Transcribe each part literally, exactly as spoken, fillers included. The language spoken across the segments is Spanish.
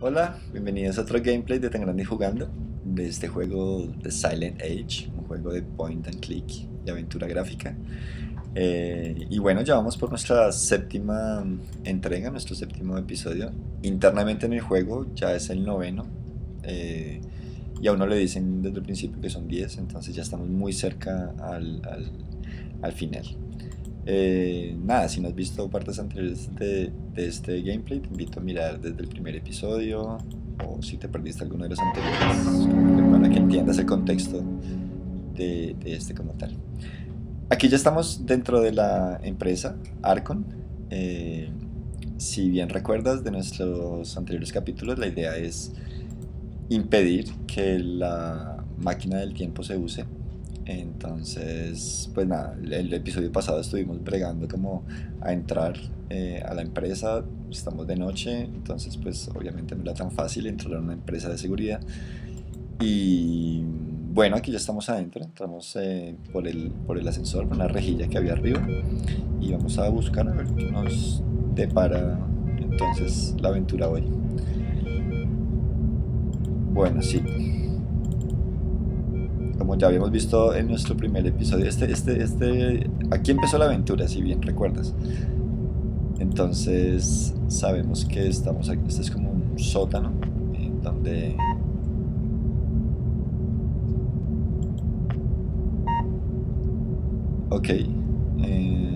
Hola, bienvenidos a otro gameplay de Tan Grande y Jugando, de este juego de Silent Age, un juego de point and click y aventura gráfica. Eh, y bueno, ya vamos por nuestra séptima entrega, nuestro séptimo episodio. Internamente en el juego ya es el noveno, eh, y a uno le dicen desde el principio que son diez, entonces ya estamos muy cerca al, al, al final. Eh, nada, si no has visto partes anteriores de, de este gameplay, te invito a mirar desde el primer episodio, o si te perdiste alguno de los anteriores, como que para que entiendas el contexto de, de este como tal. Aquí ya estamos dentro de la empresa Arcon. Eh, si bien recuerdas de nuestros anteriores capítulos, la idea es impedir que la máquina del tiempo se use. Entonces, pues nada, el episodio pasado estuvimos bregando como a entrar eh, a la empresa. Estamos de noche, entonces pues obviamente no era tan fácil entrar a una empresa de seguridad. Y bueno, aquí ya estamos adentro, entramos eh, por, el, por el ascensor, por una rejilla que había arriba, y vamos a buscar a ver qué nos depara entonces la aventura hoy. Bueno, sí, como ya habíamos visto en nuestro primer episodio, este, este, este, aquí empezó la aventura, si bien recuerdas. Entonces sabemos que estamos aquí, este es como un sótano, en donde... Ok. eh,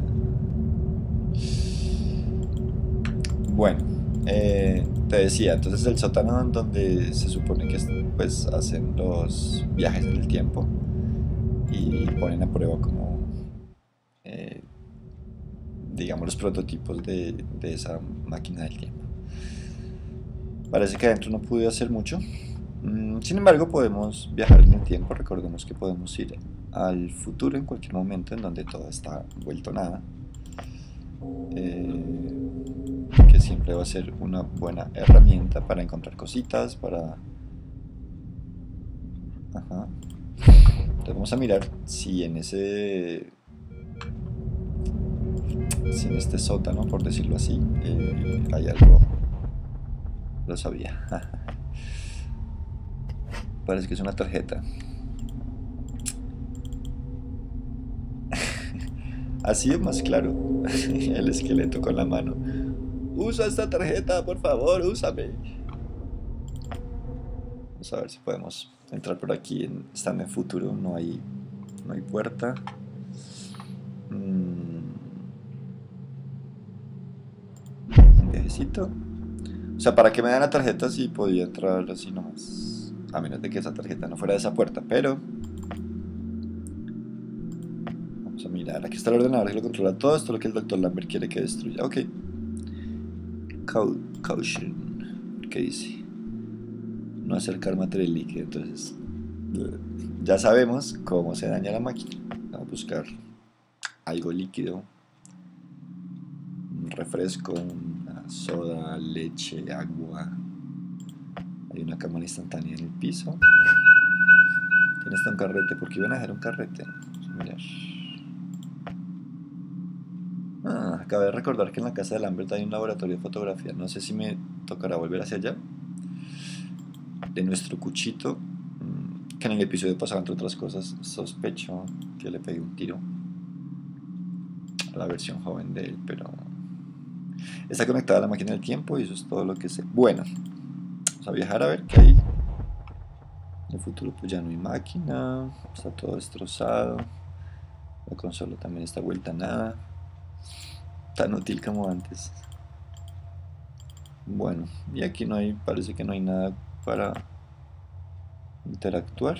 bueno, eh, te decía, entonces el sótano en donde se supone que pues hacen los viajes en el tiempo y ponen a prueba como... eh, digamos, los prototipos de, de esa máquina del tiempo. Parece que adentro no pude hacer mucho. Mm, Sin embargo, podemos viajar en el tiempo. Recordemos que podemos ir al futuro en cualquier momento en donde todo está vuelto nada. Eh, que siempre va a ser una buena herramienta para encontrar cositas, para... Ajá. Entonces vamos a mirar si en ese... si en este sótano, por decirlo así, eh, hay algo. Lo sabía. Parece que es una tarjeta. Así es más claro. El esqueleto con la mano. Usa esta tarjeta, por favor, úsame. Vamos a ver si podemos entrar por aquí. En, estando en futuro, no hay, no hay puerta. Mm, un viajecito. O sea, ¿para qué me dan la tarjeta si podía entrar así nomás? A menos de que esa tarjeta no fuera de esa puerta, pero... Vamos a mirar. Aquí está el ordenador que lo controla todo. Esto es lo que el doctor Lambert quiere que destruya. Ok. Caution. ¿Qué dice? No acercar material líquido. Entonces, ya sabemos cómo se daña la máquina. Vamos a buscar algo líquido. Un refresco, una soda, leche, agua. Hay una cámara instantánea en el piso. Tiene hasta un carrete. ¿Por qué iban a dejar un carrete? Vamos a mirar. Ah, acabé de recordar que en la casa de Lambert hay un laboratorio de fotografía. No sé si me tocará volver hacia allá. De nuestro cuchito, que en el episodio pasado, entre otras cosas, sospecho que le pegué un tiro a la versión joven de él, pero está conectada a la máquina del tiempo y eso es todo lo que sé. Bueno, vamos a viajar a ver qué hay. En el futuro pues ya no hay máquina, está todo destrozado, la consola también está vuelta a nada, tan útil como antes. Bueno, y aquí no hay, parece que no hay nada para interactuar.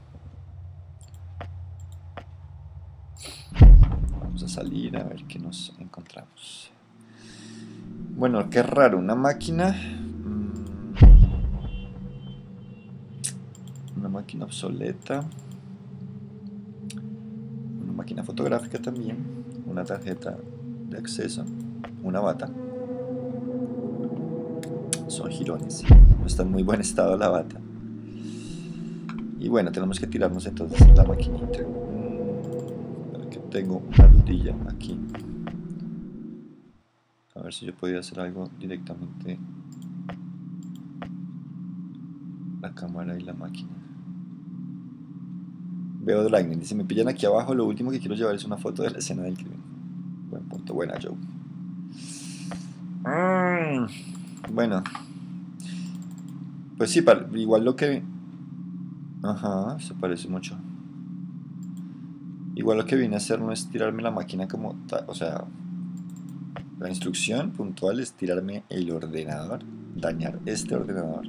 Vamos a salir a ver qué nos encontramos. Bueno, qué raro, una máquina. Una máquina obsoleta. Una máquina fotográfica también. Una tarjeta de acceso. Una bata. Son jirones. No está en muy buen estado la bata. Y bueno, tenemos que tirarnos entonces la maquinita. Que tengo una rodilla aquí. A ver si yo podía hacer algo directamente la cámara y la máquina. Veo Dragnet. Si me pillan aquí abajo, lo último que quiero llevar es una foto de la escena del crimen. Buen punto, buena Joe. Mm, bueno. Pues sí, igual lo que... Ajá, se parece mucho. Igual lo que vine a hacer no es tirarme la máquina como tal, o sea, la instrucción puntual es tirarme el ordenador, dañar este ordenador.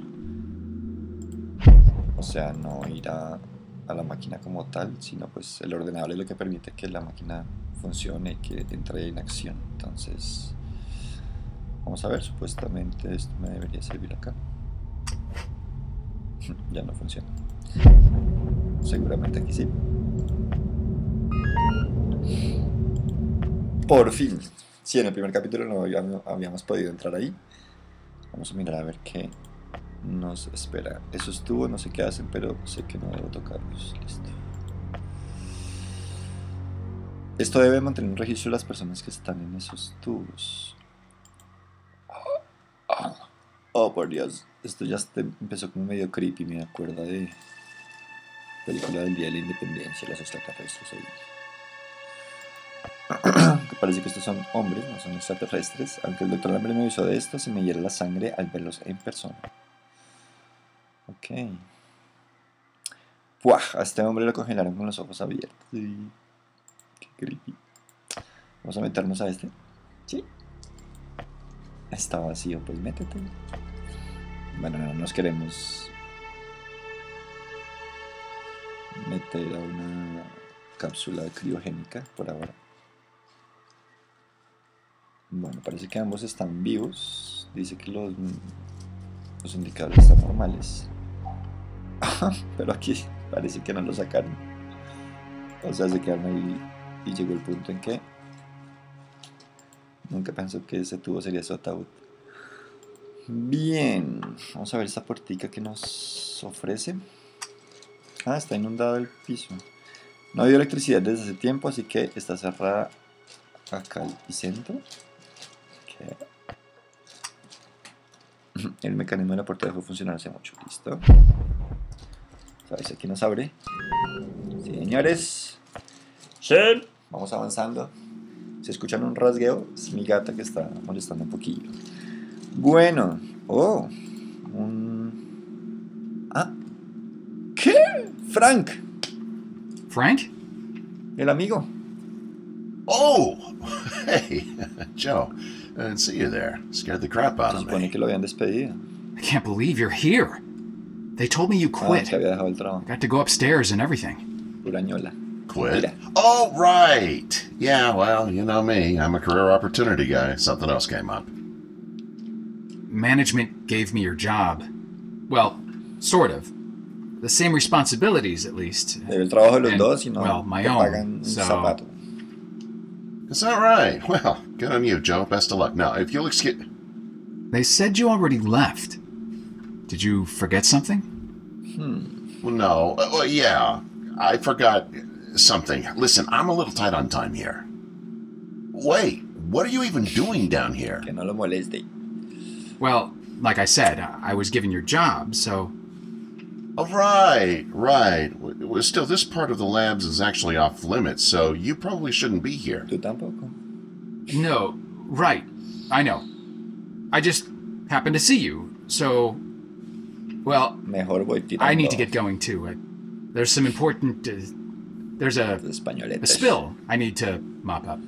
O sea, no ir a, a la máquina como tal, sino pues el ordenador es lo que permite que la máquina funcione, que entre en acción. Entonces, vamos a ver, supuestamente esto me debería servir acá. Ya no funciona. Seguramente aquí sí. Por fin. Sí, en el primer capítulo no habíamos, habíamos podido entrar ahí. Vamos a mirar a ver qué nos espera. Esos tubos no sé qué hacen, pero sé que no debo tocarlos. Listo. Esto debe mantener un registro de las personas que están en esos tubos. Oh, por Dios. Esto ya empezó como medio creepy. Me acuerda de película del Día de la Independencia, los extraterrestres ahí. Que parece que estos son hombres, no son extraterrestres. Aunque el doctor Lambert me avisó de esto, se me hiela la sangre al verlos en persona. Ok. Puah, a este hombre lo congelaron con los ojos abiertos. Sí. Qué creepy. Vamos a meternos a este. Sí. Está vacío, pues métete. Bueno, no nos queremos meter a una cápsula criogénica por ahora. Bueno, parece que ambos están vivos. Dice que los, los indicadores están normales. Pero aquí parece que no lo sacaron. O sea, se quedaron ahí y llegó el punto en que nunca pensó que ese tubo sería su ataúd. Bien, vamos a ver esta puertica que nos ofrece. Ah, está inundado el piso. No ha habido electricidad desde hace tiempo, así que está cerrada acá el epicentro. Okay. El mecanismo de la puerta dejó de funcionar hace mucho. Listo. ¿Sabes? Aquí nos abre. Sí, señores. Sí. Vamos avanzando. Si escuchan un rasgueo, es mi gata que está molestando un poquillo. Bueno. Oh. Un... Ah. ¿Qué? Frank. Frank? El amigo. Oh! Hey, Joe. I didn't see you there. Scared the crap out Se of supone me. que lo habían despedido. I can't believe you're here. They told me you Ah, quit. que había dejado el trabajo. Got to go upstairs and everything. Urañola. Quit? Mira. Oh, right. Yeah, well, you know me. I'm a career opportunity guy. Something else came up. Management gave me your job. Well, sort of. The same responsibilities, at least. Debe el trabajo de los And, dos y no well, my te own, pagan un so- zapato. Is that right? Well, good on you, Joe. Best of luck. Now, if you'll excuse... They said you already left. Did you forget something? Well, no. Uh, well, yeah. I forgot something. Listen, I'm a little tight on time here. Wait, what are you even doing down here? Que no lo moleste. Well, like I said, I I was given your job, so... Oh, right, right. W- w- Still, this part of the labs is actually off limits, so you probably shouldn't be here. Tú tampoco. No, right. I know. I just happened to see you, so... Well, Mejor voy tirando. I need to get going too. I, there's some important... Uh, there's a, los españoletes. a spill I need to mop up.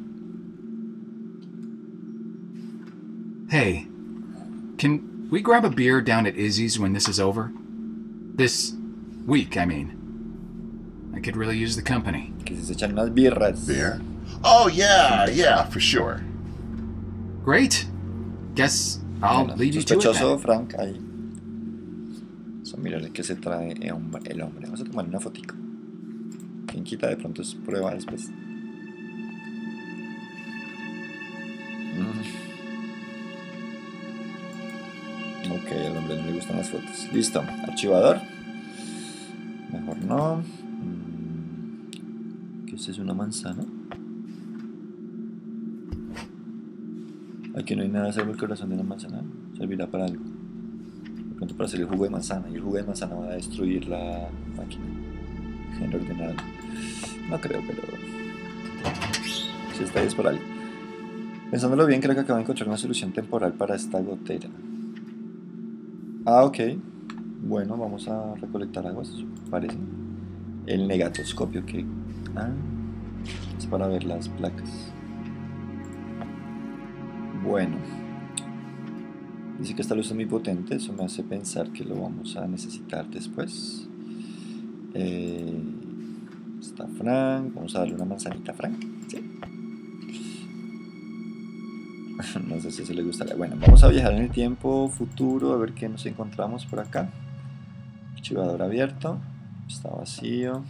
Hey, can we grab a beer down at Izzy's when this is over? This week, I mean. I could really use the company. Que si se echan unas birras. Beer? Oh, yeah, yeah, for sure. Great. Guess I'll Bueno, leave you to it sospechoso, then. Frank, ahí. Vamos a mirar qué se trae el hombre, el hombre. Vamos a tomar una fotico. Quien quita, de pronto es prueba después. Mm. Ok, al hombre no le gustan las fotos. Listo, archivador. Mejor no. Mm. ¿Qué es eso? ¿Una manzana? Aquí no hay nada salvo el corazón de una manzana. Servirá para algo. pronto para hacer el jugo de manzana, y el jugo de manzana va a destruir la máquina, el ordenador. No creo, pero si está ahí es por algo. Pensándolo bien, creo que acabo de encontrar una solución temporal para esta gotera. Ah, ok. Bueno, vamos a recolectar aguas, parece. El negatoscopio que... Ah, es para ver las placas. Bueno. Dice que esta luz es muy potente, eso me hace pensar que lo vamos a necesitar después. Eh, está Frank, vamos a darle una manzanita a Frank. ¿Sí? No sé si se le gustaría. Bueno, vamos a viajar en el tiempo futuro a ver qué nos encontramos por acá. Archivador abierto, está vacío.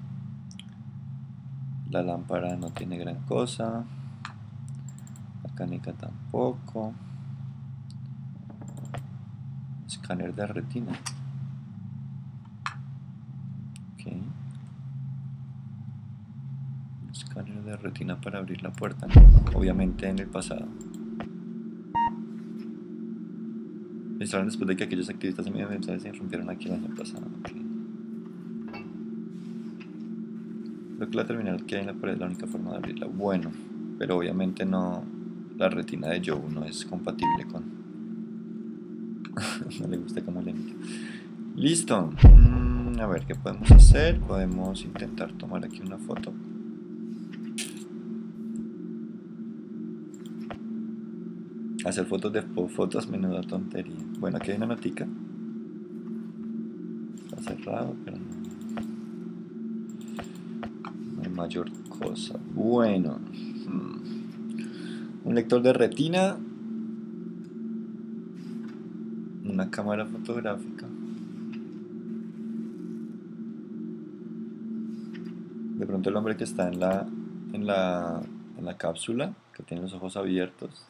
La lámpara no tiene gran cosa. La canica tampoco. Escáner de retina. Ok. Escáner de retina para abrir la puerta. Obviamente en el pasado. Registraron después de que aquellos activistas medioambientales se irrumpieron aquí el año pasado. Okay. Creo que la terminal que hay en la pared es la única forma de abrirla. Bueno, pero obviamente no. La retina de Joe no es compatible con. No le gusta como lento. Listo. Mm, a ver qué podemos hacer. Podemos intentar tomar aquí una foto. Hacer fotos de fotos, menuda tontería. Bueno, aquí hay una notica. Está cerrado, pero no, no hay mayor cosa. Bueno, un lector de retina, una cámara fotográfica. De pronto el hombre que está en la en la en la cápsula, que tiene los ojos abiertos.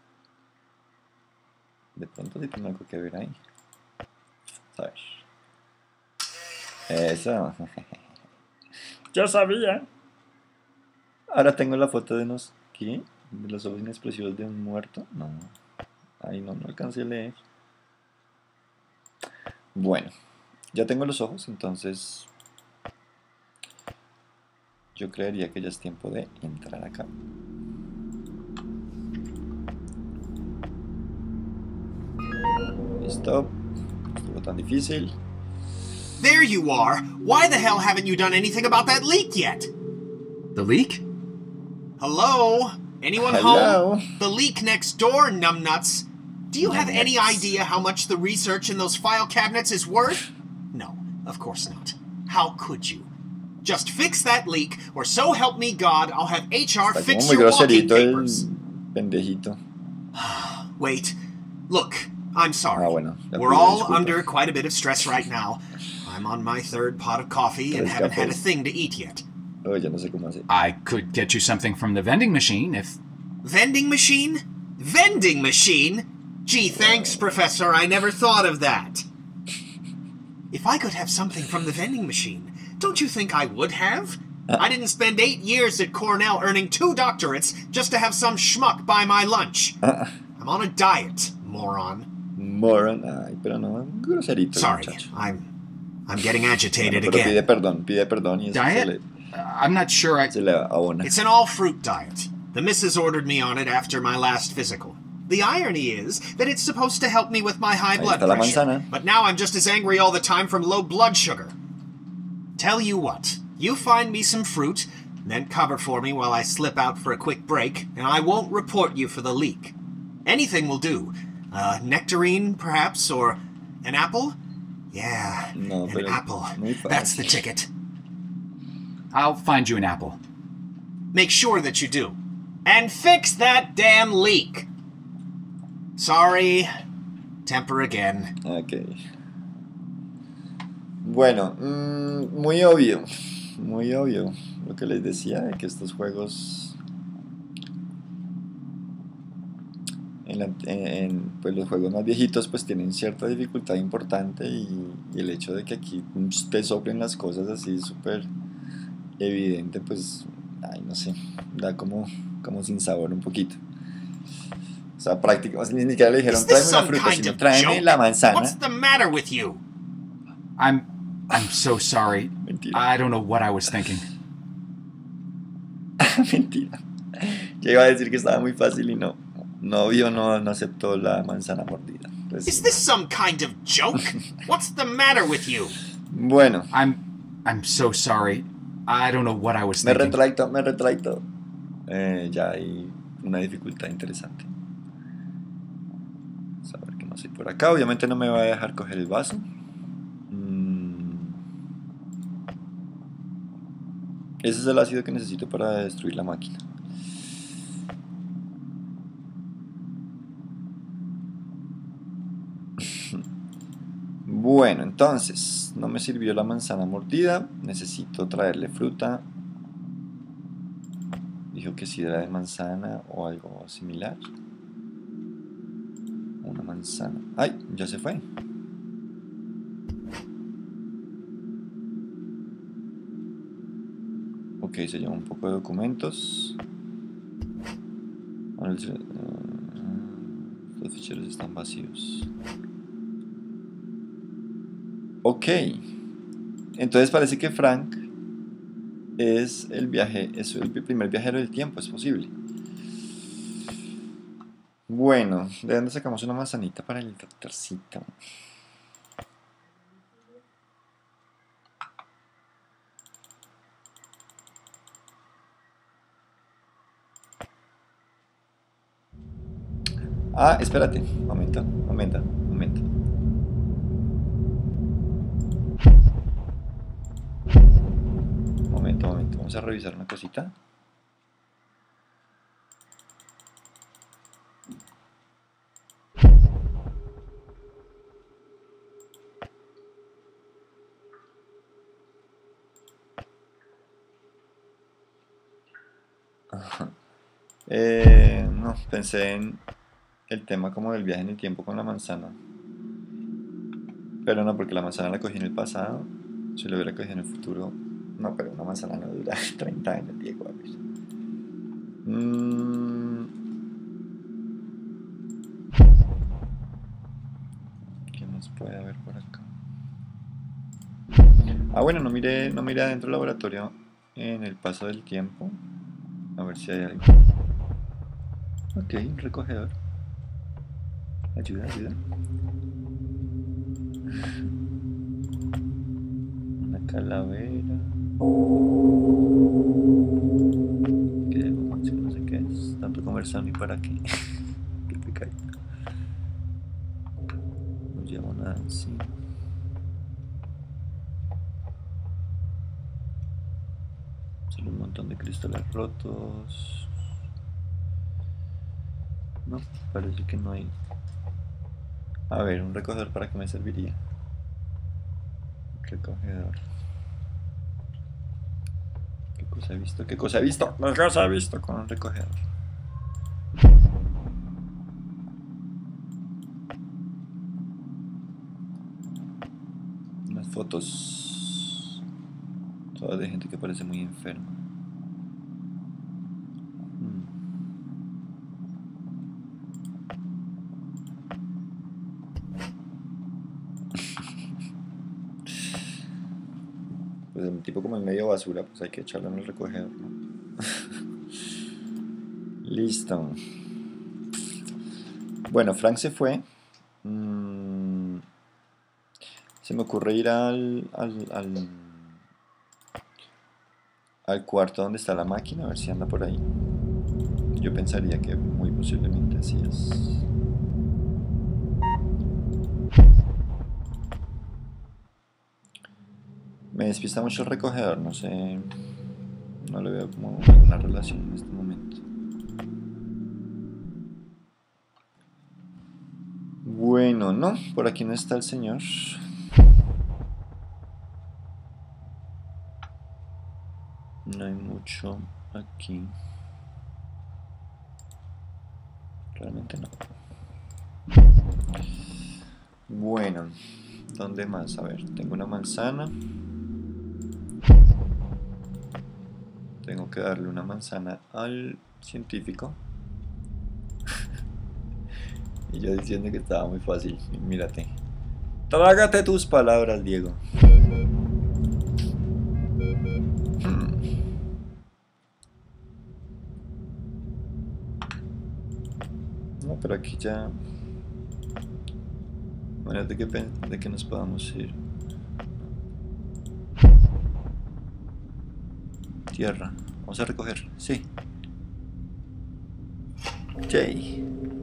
De pronto sí tiene algo que ver ahí. ¿Sabes? Eso. Yo sabía. Ahora tengo la foto de unos... ¿Qué? ¿De los ojos inexpresivos de un muerto? No. Ahí no, no alcancé a leer. Bueno. Ya tengo los ojos, entonces... yo creería que ya es tiempo de entrar acá. Stop. Estuvo tan difícil. There you are. Why the hell haven't you done anything about that leak yet? The leak? Hello? Anyone Hello? home? The leak next door, numbnuts. Do you have any Numbnuts. idea how much the research in those file cabinets is worth? No, of course not. How could you? Just fix that leak, or so help me God, I'll have H R Está como fix muy your walking groserito el papers. pendejito. Wait, look, I'm sorry. Ah, bueno, ya We're pido all disculpas. under quite a bit of stress right now. I'm on my third pot of coffee and Tres haven't had a cafés. thing to eat yet. Oh, ya no sé cómo hacer. I could get you something from the vending machine if... Vending machine? Vending machine? Gee, thanks, Professor. I never thought of that. If I could have something from the vending machine, don't you think I would have? I didn't spend eight years at Cornell earning two doctorates just to have some schmuck buy my lunch. I'm on a diet, moron. Moron. Ay, pero no, groserito. el Sorry, muchacho. I'm I'm getting Bueno, agitated pero pide again. perdón, pide perdón y eso se Diet? le, Uh, I'm not sure I... se le abona. It's an all-fruit diet. The missus ordered me on it after my last physical. The irony is that it's supposed to help me with my high Ahí blood está la pressure, manzana. but now I'm just as angry all the time from low blood sugar. Tell you what, you find me some fruit, then cover for me while I slip out for a quick break, and I won't report you for the leak. Anything will do. Uh, nectarine, perhaps, or an apple? Yeah, No, an pero apple. muy That's the fácil. ticket. I'll find you an apple. Make sure that you do. And fix that damn leak. Sorry. Temper again. Ok. Bueno, mmm, muy obvio. Muy obvio. Lo que les decía de que estos juegos. En, la- en- en, pues los juegos más viejitos pues tienen cierta dificultad importante y, y el hecho de que aquí te soplen las cosas así súper evidente pues ay no sé, da como, como sin sabor un poquito. sea, prácticamente, o sea, ni siquiera le dijeron Is this tráeme una some fruta, kind sino of tráeme joke? la manzana. What's the matter with you? I'm I'm so sorry. Mentira. I don't know what I was thinking. Mentira. Yo iba a decir que estaba muy fácil y no. No vio, no, no aceptó la manzana mordida. Pues, Is this some kind of joke? What's the matter with you? bueno, I'm I'm so sorry. I don't know what I was me thinking. retracto, me retracto. Eh, ya hay una dificultad interesante. Vamos a ver que no soy por acá. Obviamente no me va a dejar coger el vaso. Mm. Ese es el ácido que necesito para destruir la máquina. Bueno, entonces, no me sirvió la manzana mordida. Necesito traerle fruta. Dijo que si era de manzana o algo similar. Una manzana. ¡Ay! Ya se fue. Ok, se lleva un poco de documentos. Ahora el- uh, los ficheros están vacíos. Ok. Entonces parece que Frank es el viaje, es el primer viajero del tiempo, es posible. Bueno, ¿de dónde sacamos una manzanita para el doctorcito? Ah, espérate, momento, momento, momento. Momento, momento, vamos a revisar una cosita. Ajá. Eh, no, pensé en el tema como del viaje en el tiempo con la manzana. Pero no, porque la manzana la cogí en el pasado. Si lo hubiera cogido en el futuro. No, pero una manzana no dura treinta años, Diego. A ver. Mm. ¿Qué más puede haber por acá? Ah, bueno, no miré, no miré adentro del laboratorio en el paso del tiempo. A ver si hay algo. Ok, un recogedor. Ayuda, ayuda. Una calavera. ¿Qué? No sé qué es. Tanto conversar y para qué. Qué pecado. No llevo nada encima. Solo un montón de cristales rotos. No, parece que no hay. A ver, un recogedor, ¿para qué me serviría? Recogedor. ¿Qué cosa he visto? ¿Qué cosa he visto? ¿Qué cosa he visto con un recogedor? Unas fotos. Todas de gente que parece muy enferma. Pues el tipo como en medio basura, pues hay que echarlo en el recogedor, ¿no? Listo. Bueno, Frank se fue. Mm, se me ocurre ir al, al, al, al cuarto donde está la máquina, a ver si anda por ahí. Yo pensaría que muy posiblemente así es. Me despista mucho el recogedor, no sé, no le veo como alguna relación en este momento. Bueno, no, por aquí no está el señor. No hay mucho aquí. Realmente no. Bueno, ¿dónde más? A ver, tengo una manzana. Tengo que darle una manzana al científico. Y yo diciendo que estaba muy fácil. Mírate. Trágate tus palabras, Diego. No, pero aquí ya... Bueno, de que, de que nos podamos ir. Tierra. Vamos a recoger. Sí. Sí.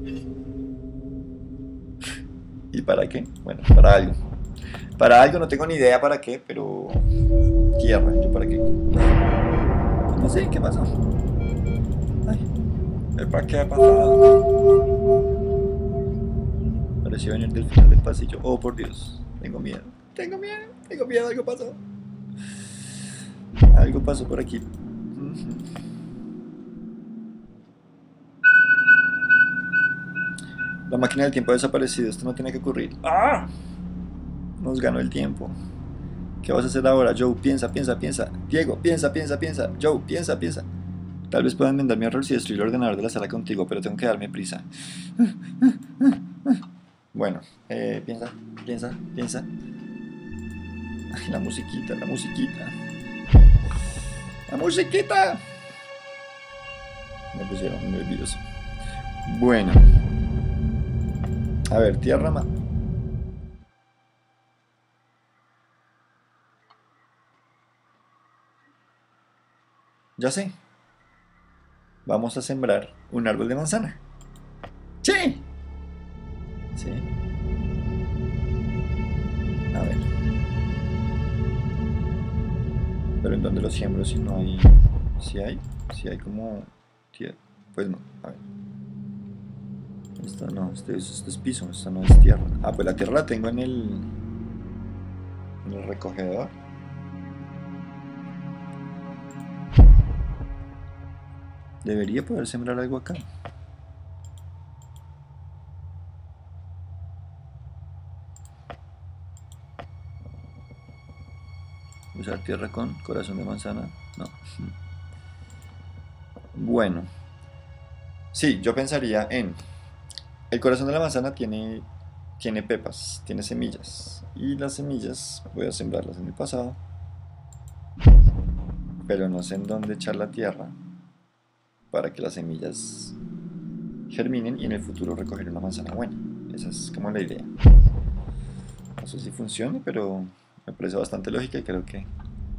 ¿Y para qué? Bueno, para algo. Para algo, no tengo ni idea para qué, pero... Tierra, ¿yo para qué? No sé, ¿qué pasó? Ay, ¿para qué ha pasado? Pareció venir del final del pasillo. Oh, por Dios, tengo miedo. Tengo miedo, tengo miedo, algo pasó. Algo pasó por aquí. La máquina del tiempo ha desaparecido, esto no tiene que ocurrir. ¡Ah! Nos ganó el tiempo. ¿Qué vas a hacer ahora, Joe? Piensa, piensa, piensa. Diego, piensa, piensa, piensa. Joe, piensa, piensa. Tal vez pueda enmendar mi error si destruyo el ordenador de la sala contigo, pero tengo que darme prisa. Bueno, eh, piensa, piensa, piensa. Ay, la musiquita, la musiquita. ¡La musiquita! Me pusieron nervioso. Bueno. A ver, tierra más. Ya sé. Vamos a sembrar un árbol de manzana. ¡Sí! Sí. A ver. Pero ¿en dónde lo siembro si no hay? Si hay, si hay como tierra. Pues no, a ver. Esto no, esto es, esto es piso, esto no es tierra. Ah, pues la tierra la tengo en el en el recogedor. Debería poder sembrar algo acá. Usar tierra con corazón de manzana. No. Bueno. Sí, yo pensaría en... El corazón de la manzana tiene, tiene pepas, tiene semillas. Y las semillas voy a sembrarlas en el pasado. Pero no sé en dónde echar la tierra para que las semillas germinen y en el futuro recoger una manzana buena. Esa es como la idea. No sé si funcione, pero me parece bastante lógica y creo que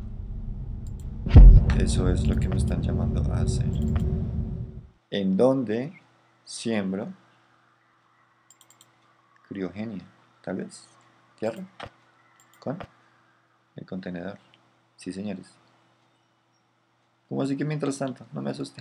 eso es lo que me están llamando a hacer. ¿En dónde siembro? Criogenia, tal vez. Tierra. Con el contenedor. Sí, señores. ¿Cómo así que mientras tanto? No me asuste.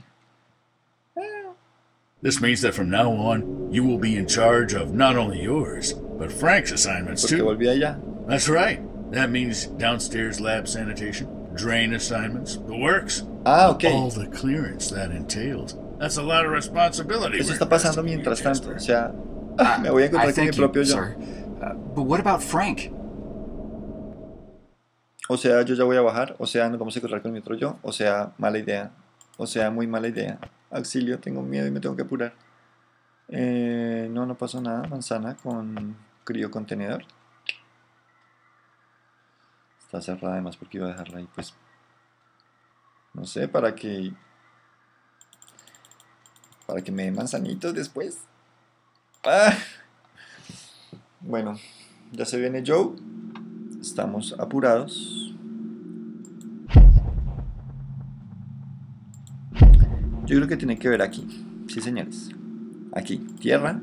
This means that from now on, you will be in charge of not only yours, but Frank's assignments Porque too. volví allá. That's right. That means downstairs lab sanitation, drain assignments, the works. Ah, ok. All the clearance that entails. That's a lot of responsibility. Eso we're está pasando investing in you, mientras tanto. O Jasper. sea, ah, me voy a I encontrar con mi thank you, propio yo. sir. Uh, but what about Frank? O sea, yo ya voy a bajar. O sea, nos vamos a encontrar con mi otro yo. O sea, mala idea. O sea, muy mala idea. Auxilio, tengo miedo y me tengo que apurar. Eh, no, no pasó nada. Manzana con crío contenedor. Está cerrada además porque iba a dejarla ahí, pues. No sé, para que... Para que me den manzanitos después. Ah. Bueno, ya se viene Joe. Estamos apurados. Yo creo que tiene que ver aquí. Sí, señores. Aquí, tierra.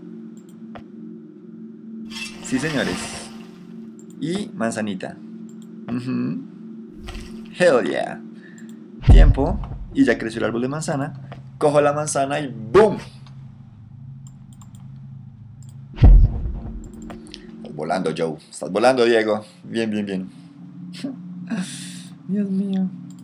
Sí, señores. Y manzanita. Uh-huh. Hell yeah. Tiempo. Y ya creció el árbol de manzana. Cojo la manzana y ¡boom! Estás volando, Joe. Estás volando, Diego. Bien, bien, bien. Dios mío.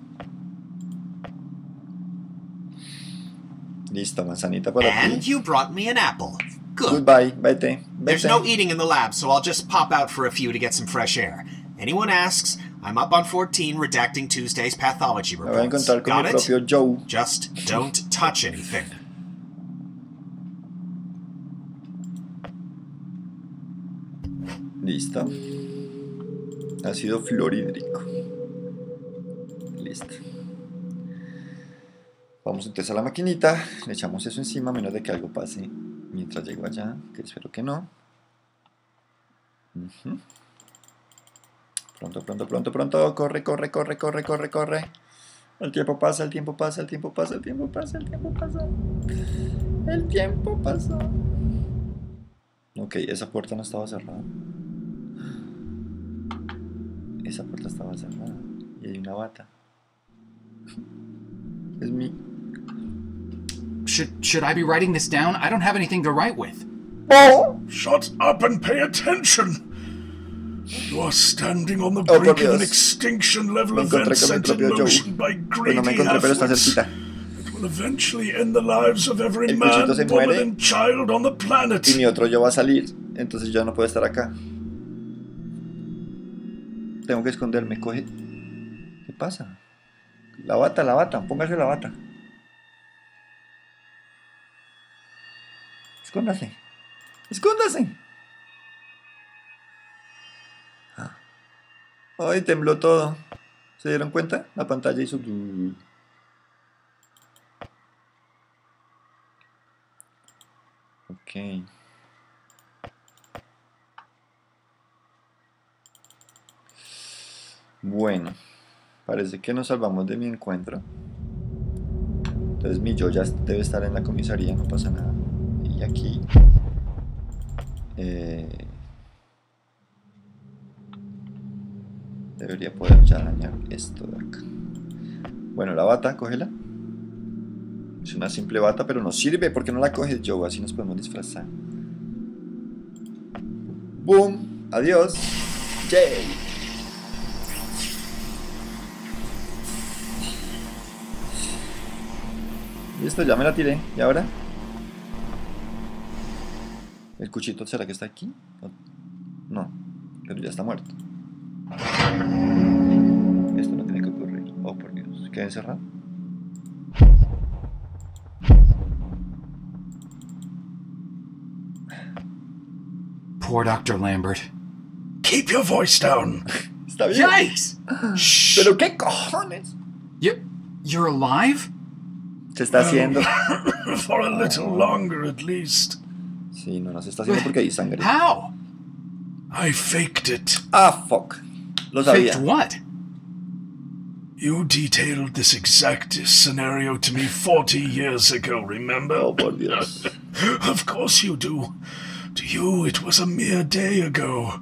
Listo, manzanita para And ti. you brought me an apple. Good. Goodbye, vete. There's Vete. no eating in the lab, so I'll just pop out for a few to get some fresh air. Anyone asks, I'm up on fourteen redacting Tuesday's pathology Me voy a reports. encontrar con Got mi it? propio Joe. Just don't touch anything. Listo. Ácido fluorhídrico. Listo. Vamos entonces a la maquinita. Le echamos eso encima, a menos de que algo pase mientras llego allá, que espero que no. Uh-huh. Pronto, pronto, pronto, pronto. Corre, corre, corre, corre, corre, corre. El tiempo pasa, el tiempo pasa, el tiempo pasa, el tiempo pasa, el tiempo pasa. El tiempo pasa. Ok, esa puerta no estaba cerrada. Esa puerta estaba cerrada. Y hay una bata. Es mi... Should, should I be writing this down? I don't have anything to write with. ¡Oh! Shut up and pay attention! You are standing on the Oh, brink por of an Dios. extinction level Me event encontré con mi set in propio motion Joe. by Pues greedy no me encontré, pero está halfwits. cerquita. It will eventually end the lives of every El man, cuchito se woman, muere. and child on the planet. Y mi otro yo va a salir. Entonces yo no puedo estar acá. Tengo que esconderme. Coge... ¿Qué pasa? La bata, la bata. Póngase la bata. Escóndase. Escóndase. Ah. Ay, tembló todo. ¿Se dieron cuenta? La pantalla hizo... Ok. Bueno, parece que nos salvamos de mi encuentro. Entonces mi yo ya debe estar en la comisaría, no pasa nada. Y aquí eh, debería poder ya dañar esto de acá. Bueno, la bata, cógela. Es una simple bata, pero nos sirve porque no la coges, Joe, así nos podemos disfrazar. Boom, adiós. Yay. Listo, ya me la tiré. ¿Y ahora? ¿El cuchito será que está aquí? No, pero ya está muerto. Esto no tiene que ocurrir. Oh, por Dios. ¿Queda encerrado? Poor Doctor Lambert. Keep your voice down. Está bien. Yikes! Shh. ¿Pero qué cojones? You, you're alive? Se está haciendo. For a little longer, at least. Sí, no, no se está haciendo porque hay sangre. How? I faked it. Ah, fuck. Lo sabía. Faked what? You detailed this exact scenario to me forty years ago, remember? Oh, por Dios. Of course you do. To you, it was a mere day ago.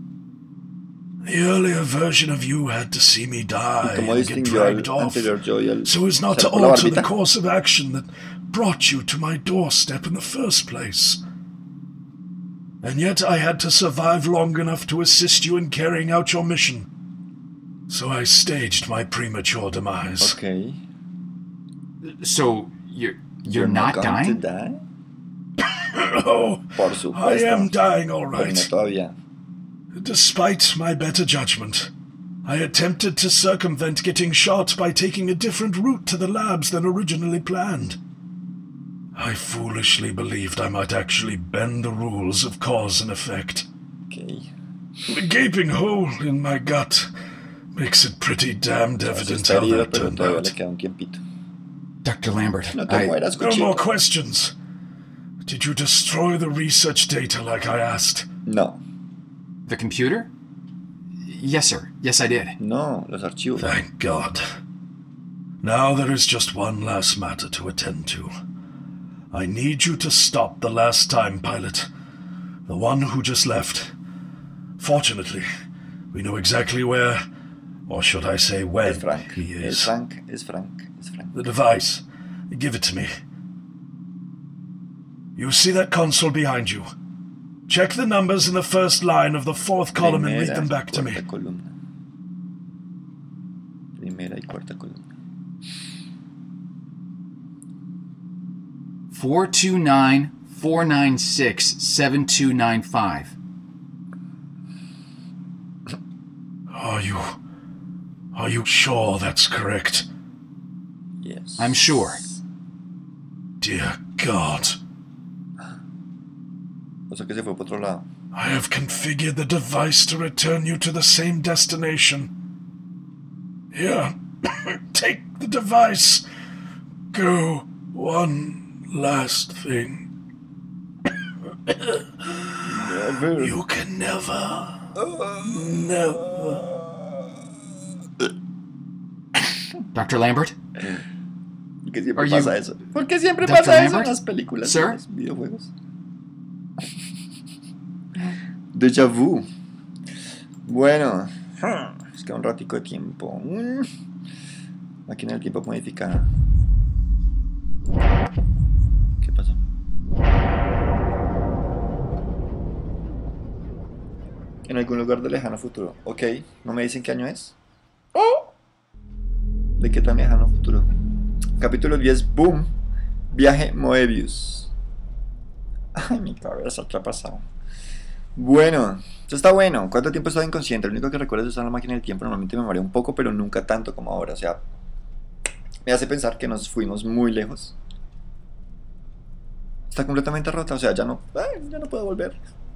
The earlier version of you had to see me die ¿Y cómo and get distinguió al dragged off, anterior yo y al... so as not ¿Será to por la alter the barbita? course of action that brought you to my doorstep in the first place? And yet I had to survive long enough to assist you in carrying out your mission. So I staged my premature demise. Ok. So, you're, you're not going dying? to die? Oh, Por I supuesto. am dying all Pero no right. todavía. Despite my better judgment, I attempted to circumvent getting shot by taking a different route to the labs than originally planned. I foolishly believed I might actually bend the rules of cause and effect. Ok. The gaping hole in my gut makes it pretty damned Se evident está how herido, that pero turned todavía out. le queda un tiempito. Doctor Lambert, No te I, mueras, No more cuchillo. questions. Did you destroy the research data like I asked? No. the computer? Yes, sir. Yes, I did. No, los archivos. Thank God. Now there is just one last matter to attend to. I need you to stop the last time pilot. The one who just left. Fortunately, we know exactly where, or should I say when, Es Frank. he Es is. Frank. Es Frank. Es Frank. The device. Give it to me. You see that console behind you? Check the numbers in the first line of the fourth column and read Primera them y back to me. cuarta columna. Primera y cuarta columna. four two nine, four nine six, seven two nine five. Are you... Are you sure that's correct? Yes. I'm sure. Dear God. O sea que se fue por otro lado. I have configured the device to return you to the same destination. Here, take the device. Go one last thing. Never. You can never, never. Doctor Lambert? ¿Por qué siempre Are pasa you eso? ¿Por qué siempre Doctor pasa eso en Lambert? las películas y Sir? en los videojuegos? Déjà vu. Bueno, es que un ratico de tiempo. Mm. Máquina del tiempo modificada. ¿Qué pasó? En algún lugar del lejano futuro. Ok, ¿no me dicen qué año es? ¿De qué tan lejano futuro? Capítulo diez, boom. Viaje Moebius. Ay, mi cabeza, ¿qué ha pasado? Bueno, esto está bueno. ¿Cuánto tiempo he estado inconsciente? Lo único que recuerdo es usar la máquina del tiempo. Normalmente me marea un poco, pero nunca tanto como ahora. O sea, me hace pensar que nos fuimos muy lejos. Está completamente rota, o sea, ya no, ay, ya no puedo volver.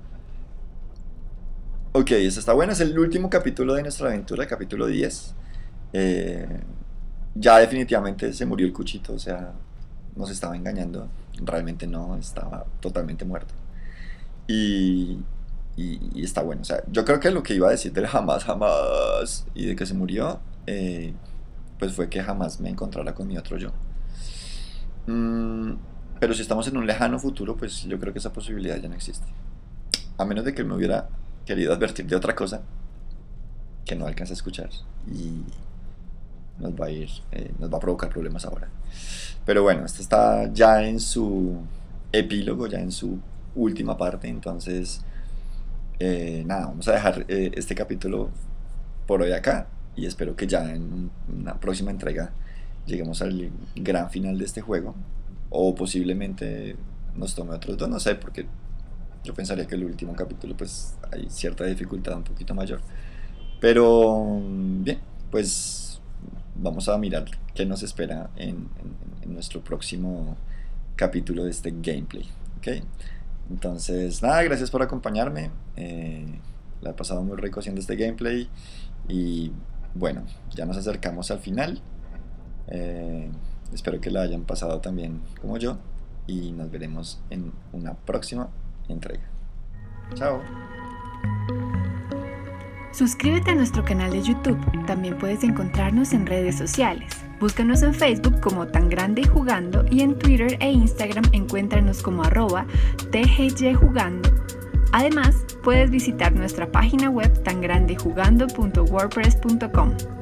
Ok, eso está bueno. Es el último capítulo de nuestra aventura, el capítulo diez. Eh, ya definitivamente se murió el cuchito, o sea, nos estaba engañando. Realmente no, estaba totalmente muerto. Y, y, y está bueno. O sea, yo creo que lo que iba a decir del jamás, jamás y de que se murió, eh, pues fue que jamás me encontrara con mi otro yo. Mm, pero si estamos en un lejano futuro, pues yo creo que esa posibilidad ya no existe. A menos de que él me hubiera querido advertir de otra cosa que no alcanza a escuchar y nos va a ir, eh, nos va a provocar problemas ahora. Pero bueno, esto está ya en su epílogo, ya en su última parte, entonces eh, nada, vamos a dejar eh, este capítulo por hoy acá y espero que ya en una próxima entrega lleguemos al gran final de este juego, o posiblemente nos tome otros dos, no sé, porque yo pensaría que el último capítulo pues hay cierta dificultad un poquito mayor, pero bien, pues vamos a mirar qué nos espera en, en, en nuestro próximo capítulo de este gameplay, ¿ok? Entonces, nada, gracias por acompañarme. Eh, la he pasado muy rico haciendo este gameplay. Y bueno, ya nos acercamos al final. Eh, espero que la hayan pasado también como yo. Y nos veremos en una próxima entrega. Chao. Suscríbete a nuestro canal de YouTube. También puedes encontrarnos en redes sociales. Búscanos en Facebook como Tan Grande y Jugando y en Twitter e Instagram encuéntranos como arroba T G Y Jugando. Además, puedes visitar nuestra página web tan grande y jugando punto wordpress punto com.